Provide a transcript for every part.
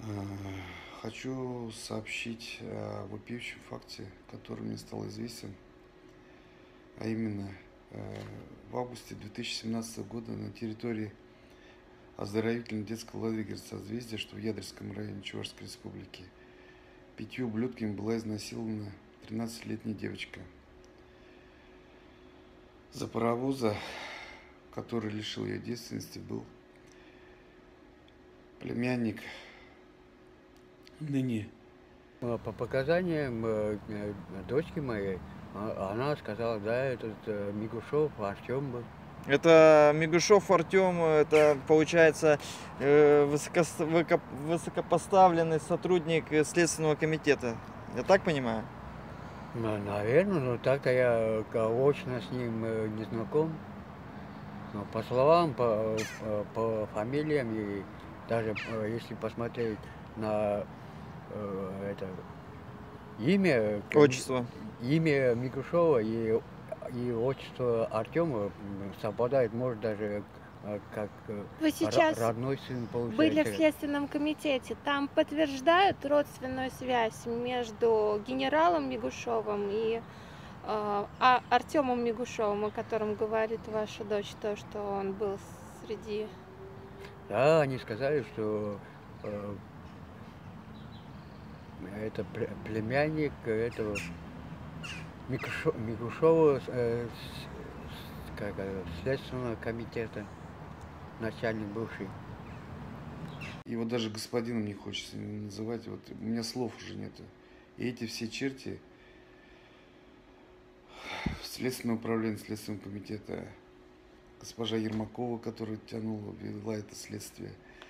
Хочу сообщить о вопиющем факте, который мне стал известен, а именно в августе 2017 года на территории оздоровительного детского лагеря «Созвездие», что в Ядерском районе Чувашской республики, 5 ублюдками была изнасилована 13-летняя девочка. За паровоза, который лишил ее девственности, был племянник ныне. По показаниям дочки моей, она сказала, да, этот Мигушов Артем был. Это Мигушов Артем, это получается высокопоставленный сотрудник Следственного комитета. Я так понимаю? Наверное, но так-то я очно с ним не знаком. Но по словам, по фамилиям и даже если посмотреть на это имя, Отчество. имя Мигушова и отчество Артема совпадает, может, даже как Вы сейчас родной сын были в получается. Следственном комитете. Там подтверждают родственную связь между генералом Мигушевым и Артемом Мигушевым, о котором говорит ваша дочь, то, что он был среди... Да, они сказали, что это племянник этого Мигушова Следственного комитета, начальник бывший. Его даже господином не хочется называть. Вот у меня слов уже нету. И эти все черти Следственного управления Следственного комитета, госпожа Ермакова, которая тянула, вела это следствие,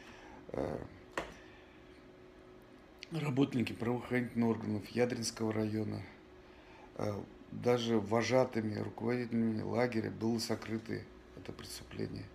работники правоохранительных органов Ядринского района, даже вожатыми, руководителями лагеря было сокрыто это преступление.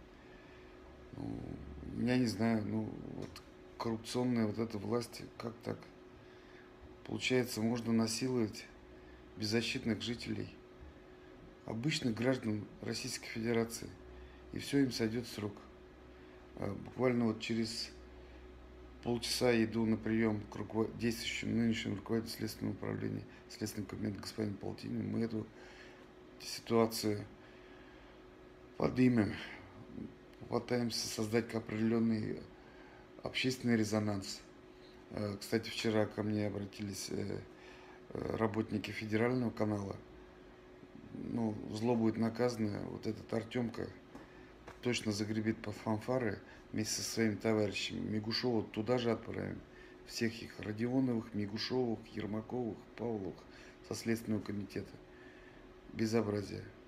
Я не знаю, вот коррупционная вот эта власть, как так? Получается, можно насиловать беззащитных жителей, обычных граждан Российской Федерации, и все, им сойдет срок. Буквально вот через полчаса я иду на прием к действующему нынешнему руководителю Следственного управления, Следственного комитета господину Полтинину. Мы эту ситуацию поднимем, попытаемся создать определенный общественный резонанс. Кстати, вчера ко мне обратились работники федерального канала. Зло будет наказано. Вот этот Артемка точно загребет по фанфары вместе со своими товарищами. Мигушова туда же отправим. Всех их: Родионовых, Мигушовых, Ермаковых, Павловых со Следственного комитета. Безобразие.